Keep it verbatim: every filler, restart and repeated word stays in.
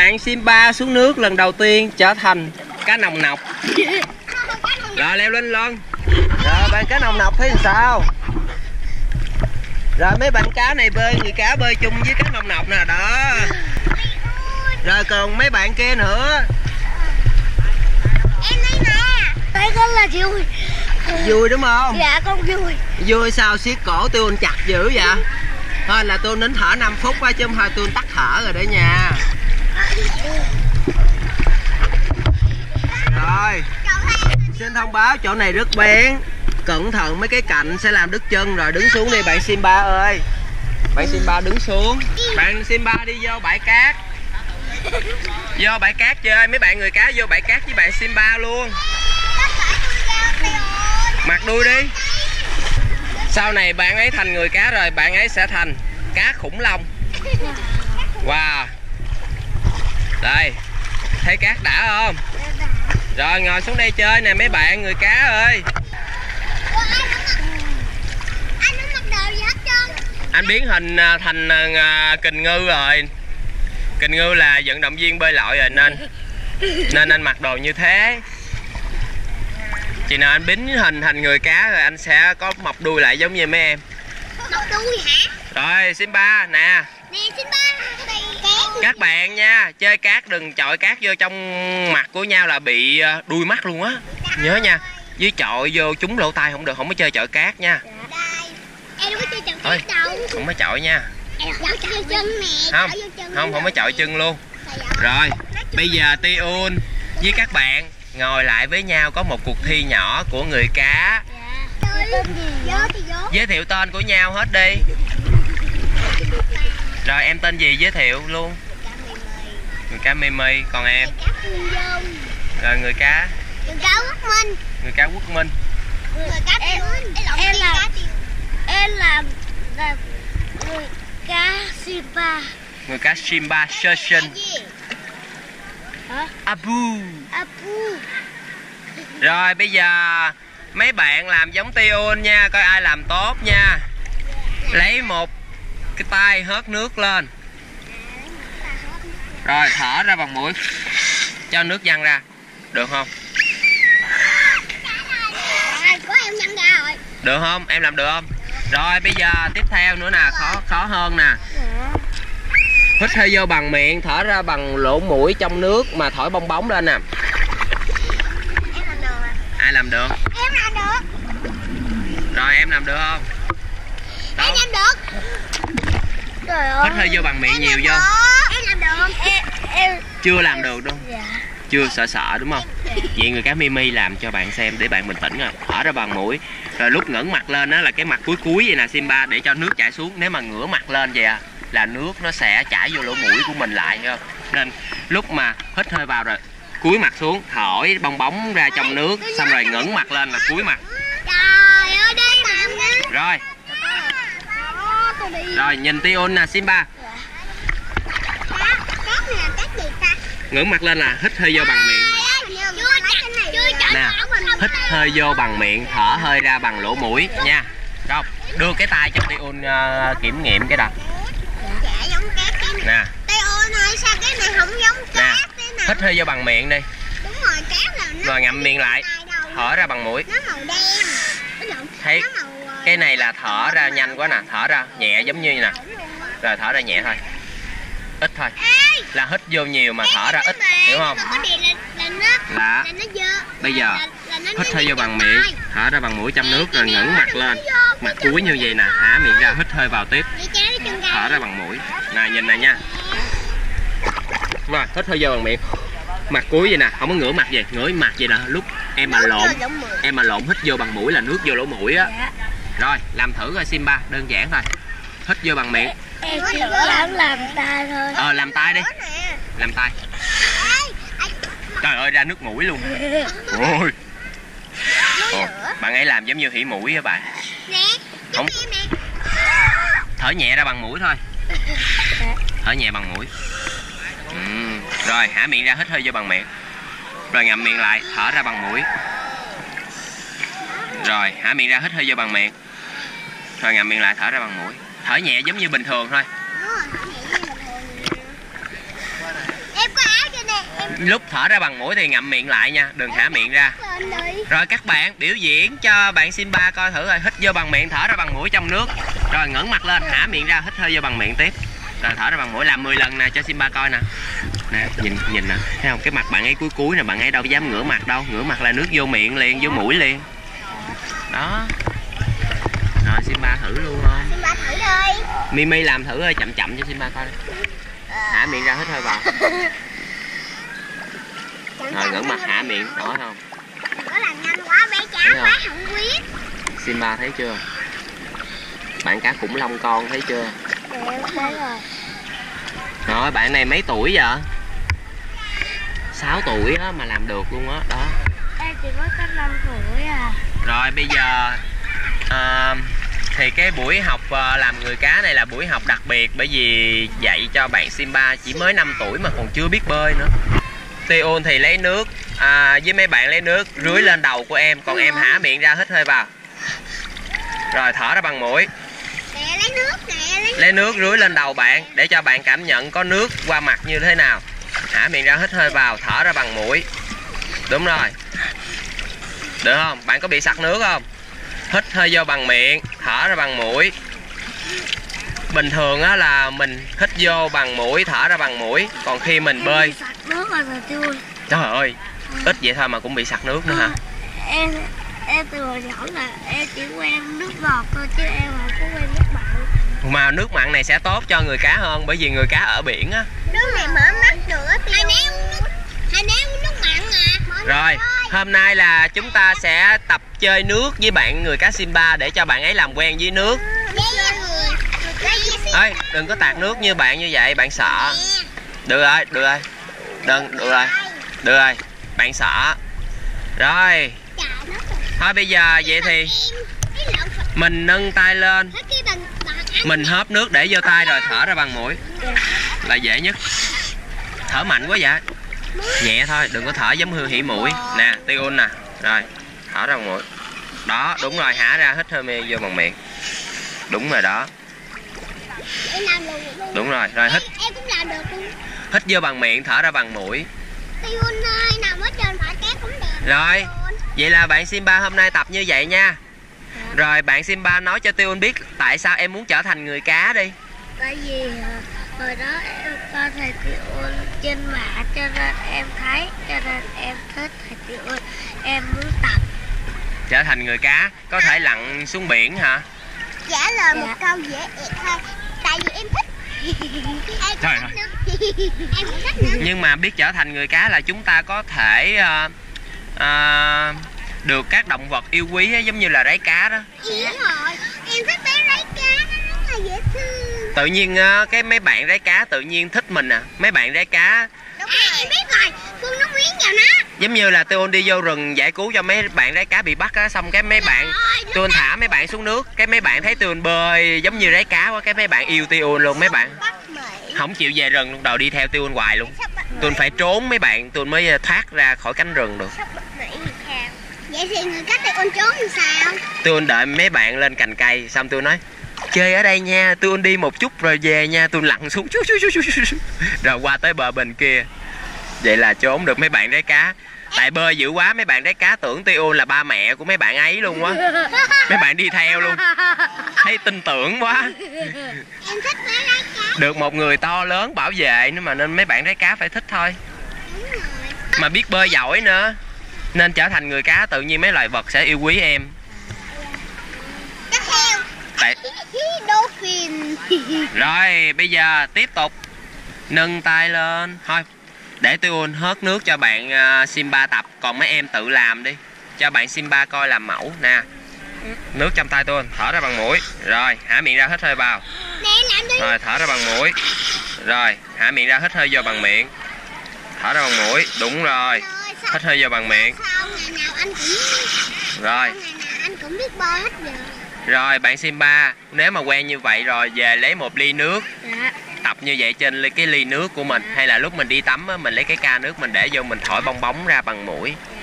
bạn Simba xuống nước lần đầu tiên trở thành cá nòng nọc. Rồi leo lên luôn. Rồi bạn cá nòng nọc thấy làm sao? Rồi mấy bạn cá này bơi, người cá bơi chung với cá nòng nọc nè đó. Rồi còn mấy bạn kia nữa. Em đây nè. Đây con là vui. Vui đúng không? Dạ con vui. Vui sao siết cổ tôi chặt dữ vậy? Thôi là tôi nín thở năm phút á chứ không thôi tôi tắt thở rồi đấy nha. Rồi xin thông báo chỗ này rất bén, cẩn thận mấy cái cạnh sẽ làm đứt chân. Rồi đứng xuống đi bạn Simba ơi. Bạn Simba đứng xuống. Bạn Simba đi vô bãi cát. Vô bãi cát chơi, mấy bạn người cá vô bãi cát với bạn Simba luôn. Mặc đuôi đi. Sau này bạn ấy thành người cá rồi, bạn ấy sẽ thành cá khủng long. Wow. Đây, thấy cát đã không? Rồi ngồi xuống đây chơi nè mấy bạn người cá ơi. Anh biến hình thành kình ngư rồi. Kình ngư là vận động viên bơi lội rồi nên nên anh mặc đồ như thế. Chị nào anh biến hình thành người cá rồi anh sẽ có mọc đuôi lại giống như mấy em. Mọc đuôi hả? Rồi Simba nè. Nè Simba. Các bạn nha, chơi cát đừng chọi cát vô trong mặt của nhau là bị đuôi mắt luôn á. Nhớ nha. Với chọi vô trúng lỗ tai không được, không có chơi chọi cát nha. Em đâu có chơi chọi cát đâu. Không có chọi nha. Chọi chân nè. Không, không, không có chọi chân luôn. Rồi, bây giờ Tiun với các bạn ngồi lại với nhau có một cuộc thi nhỏ của người cá. Giới thiệu tên của nhau hết đi. Rồi em tên gì giới thiệu luôn. Người cá Mimi, còn em? Rồi người cá. Người cá Quốc Minh. Người cá Quốc Minh. Người cá em, em là em là, là người cá Simba. Người cá Simba Session. Hả? Abu. Abu. Rồi bây giờ mấy bạn làm giống Tiun nha, coi ai làm tốt nha. Lấy một cái tay hớt nước lên. Rồi thở ra bằng mũi. Cho nước văng ra. Được không? Có em văng ra rồi. Được không? Em làm được không? Rồi bây giờ tiếp theo nữa nè, khó khó hơn nè. Hít hơi vô bằng miệng, thở ra bằng lỗ mũi trong nước mà thổi bong bóng lên nè. Em làm được. Ai làm được? Em làm được. Rồi em làm được không? Đâu? Em làm được. Trời ơi. Hít hơi vô bằng miệng nhiều vô. Em làm được không? Em, em... Chưa làm được đúng không? Dạ. Chưa, sợ sợ đúng không? Dạ. Vậy người cá Mimi làm cho bạn xem để bạn bình tĩnh rồi. Thở ra bằng mũi. Rồi lúc ngẩng mặt lên đó là cái mặt cuối cuối vậy nè Simba, để cho nước chảy xuống. Nếu mà ngửa mặt lên vậy à, là nước nó sẽ chảy vô lỗ mũi của mình lại, hiểu không? Nên lúc mà hít hơi vào rồi cúi mặt xuống, thổi bong bóng ra trong nước, xong rồi ngẩng mặt lên là cúi mặt. Trời ơi đây mà. Rồi. Rồi nhìn Tiun nè Simba. Ngẩng mặt lên là hít hơi vô bằng miệng. Nè, hít hơi vô bằng miệng, thở hơi ra bằng lỗ mũi nha. Rồi, đưa cái tay cho Tiun uh, kiểm nghiệm cái đặt. Nè. Tiun ơi, sao cái này không giống cát thế nào? Hít hơi vô bằng miệng đi. Đúng rồi, cát là nó. Rồi ngậm miệng lại, thở ra bằng mũi. Nó màu đen. Thấy cái này là thở ra nhanh quá nè, thở ra nhẹ giống như nè. Rồi thở ra nhẹ thôi. Ít thôi. Là hít vô nhiều mà thở ra ít, hiểu không? Là bây giờ hít hơi vô bằng miệng, thở ra bằng mũi trong nước rồi ngẩng mặt lên. Mặt cúi như vậy nè, thả miệng ra, hít hơi vào tiếp. Thở ra bằng mũi. Nè nhìn này nha. Rồi, hít hơi vô bằng miệng. Mặt cúi vậy nè, không có ngửa mặt vậy, ngửa mặt vậy là lúc em mà lộn, em mà lộn hít vô bằng mũi là nước vô lỗ mũi á. Rồi, làm thử coi Simba, đơn giản thôi. Hít vô bằng miệng. Em chỉ làm làm tay thôi. Ờ, làm tay đi. Làm tay. Trời ơi, ra nước mũi luôn. Ôi. Ồ, bạn ấy làm giống như hỉ mũi á bạn. Không. Thở nhẹ ra bằng mũi thôi. Thở nhẹ bằng mũi. Ừ. Rồi, hả miệng ra, hít hơi vô bằng miệng. Rồi ngậm miệng lại, thở ra bằng mũi. Rồi, hả miệng ra, hít hơi vô bằng miệng. Rồi ngậm miệng lại, thở ra bằng mũi. Thở nhẹ giống như bình thường thôi. Em có Lúc thở ra bằng mũi thì ngậm miệng lại nha, đừng hả miệng ra. Rồi các bạn biểu diễn cho bạn Simba coi thử rồi. Hít vô bằng miệng, thở ra bằng mũi trong nước. Rồi ngẩng mặt lên, hả miệng ra, hít hơi vô bằng miệng tiếp. Rồi thở ra bằng mũi, làm mười lần nè cho Simba coi nè. Nè, nhìn nhìn nè, thấy không? Cái mặt bạn ấy cúi cúi nè, bạn ấy đâu dám ngửa mặt đâu. Ngửa mặt là nước vô miệng liền, vô mũi liền. Đó. Rồi Simba thử luôn không? Simba thử đi. Mimi làm thử ơi, chậm chậm cho Simba coi. Hả miệng ra, hít hơi vào. Rồi ngẩng mặt hả miệng, đó không? Có làm nhanh quá, bé chán quá không biết. Simba thấy chưa? Bạn cá khủng long con thấy chưa? Đấy rồi. Rồi bạn này mấy tuổi vậy? sáu tuổi á mà làm được luôn á, đó. đó. Em chỉ có có năm tuổi à. Rồi bây giờ à, thì cái buổi học à, làm người cá này là buổi học đặc biệt, bởi vì dạy cho bạn Simba chỉ mới năm tuổi mà còn chưa biết bơi nữa. Tion thì lấy nước à, với mấy bạn lấy nước rưới lên đầu của em, còn em hả miệng ra, hít hơi vào. Rồi thở ra bằng mũi. Nè, lấy nước nè, lấy, lấy nước rưới lên đầu bạn để cho bạn cảm nhận có nước qua mặt như thế nào. Hả miệng ra, hít hơi vào, thở ra bằng mũi. Đúng rồi. Được không? Bạn có bị sặc nước không? Hít hơi vô bằng miệng, thở ra bằng mũi. Bình thường á là mình hít vô bằng mũi, thở ra bằng mũi. Còn khi mình bơi sặc nước rồi rồi chưa? Trời ơi, ít vậy thôi mà cũng bị sặc nước nữa hả? Em em từ hồi nhỏ là em chỉ quen nước ngọt thôi chứ em không có quen nước mặn. Mà nước mặn này sẽ tốt cho người cá hơn, bởi vì người cá ở biển á. Nước này mở mắt được á. Hai ném nước, hai ném nước mặn à. Rồi, hôm nay là chúng ta sẽ tập chơi nước với bạn người cá Simba để cho bạn ấy làm quen với nước. Ê, đừng có tạt nước như bạn như vậy, bạn sợ. Được rồi, được rồi. Đừng, được rồi. Được rồi, bạn sợ. Rồi. Thôi bây giờ vậy thì mình nâng tay lên, mình hớp nước để vô tay rồi thở ra bằng mũi là dễ nhất. Thở mạnh quá vậy. Nhẹ thôi, đừng có thở giống hư hỉ mũi. Nè, Tion nè. Rồi, thở ra bằng mũi. Đó, đúng rồi, hả ra, hít hơi vô bằng miệng. Đúng rồi đó. Đúng rồi, rồi hít. Em cũng làm được luôn. Hít vô bằng miệng, thở ra bằng mũi. Tion ơi, nằm ở trên phải cá cũng được. Rồi, vậy là bạn Simba hôm nay tập như vậy nha. Rồi bạn Simba nói cho Tion biết tại sao em muốn trở thành người cá đi. Tại vì hồi đó em coi thầy Tion trên mạng cho nên em thấy, cho nên em thích thầy Tion, em muốn tập. Trở thành người cá, có thể lặn xuống biển hả? Trả lời một câu dễ ẹt thôi. Tại vì em thích. Em Trời thích nữa. Em cũng thích nữa. Nhưng mà biết trở thành người cá là chúng ta có thể uh, uh, được các động vật yêu quý ấy, giống như là rái cá đó. Ý rồi, em thích bé rái cá, nó rất là dễ thương. Tự nhiên uh, cái mấy bạn rái cá tự nhiên thích mình à. Mấy bạn rái cá. Đúng à, rồi. Em biết rồi, Phương nó miếng vào nó. Giống như là Tion đi vô rừng giải cứu cho mấy bạn rái cá bị bắt á, xong cái mấy bạn Tion thả mấy bạn xuống nước, cái mấy bạn thấy Tion bơi giống như rái cá quá, cái mấy bạn yêu Tion luôn, mấy bạn không chịu về rừng luôn, đầu đi theo Tion hoài luôn. Tion phải trốn mấy bạn Tion mới thoát ra khỏi cánh rừng được. Vậy thì người cá Tion trốn làm sao? Tion đợi mấy bạn lên cành cây, xong Tion nói chơi ở đây nha, Tion đi một chút rồi về nha. Tion lặn xuống chút chút chút chút rồi qua tới bờ bên kia. Vậy là trốn được mấy bạn rái cá. Tại bơi dữ quá, mấy bạn rái cá tưởng Tion là ba mẹ của mấy bạn ấy luôn quá. Mấy bạn đi theo luôn, thấy tin tưởng quá. Em thích bé rái cá. Được một người to lớn bảo vệ nữa mà, nên mấy bạn rái cá phải thích thôi. Mà biết bơi giỏi nữa, nên trở thành người cá tự nhiên mấy loài vật sẽ yêu quý em. Tiếp theo Tại... Dolphin. Rồi bây giờ tiếp tục nâng tay lên. Thôi để Tion hớt nước cho bạn uh, Simba tập, còn mấy em tự làm đi, cho bạn Simba coi làm mẫu nè. Nước trong tay Tion, thở ra bằng mũi. Rồi hả miệng ra, hít hơi vào. Nè, làm đi. Rồi thở ra bằng mũi. Rồi hả miệng ra, hít hơi vô bằng miệng. Thở ra bằng mũi. Đúng rồi, hít hơi vô bằng miệng. Sao ngày nào anh cũng Rồi ngày nào anh cũng biết bơi hết giờ. Rồi bạn Simba, nếu mà quen như vậy rồi, về lấy một ly nước. Dạ. Tập như vậy trên cái ly nước của mình. Hay là lúc mình đi tắm á, mình lấy cái ca nước mình để vô, mình thổi bong bóng ra bằng mũi.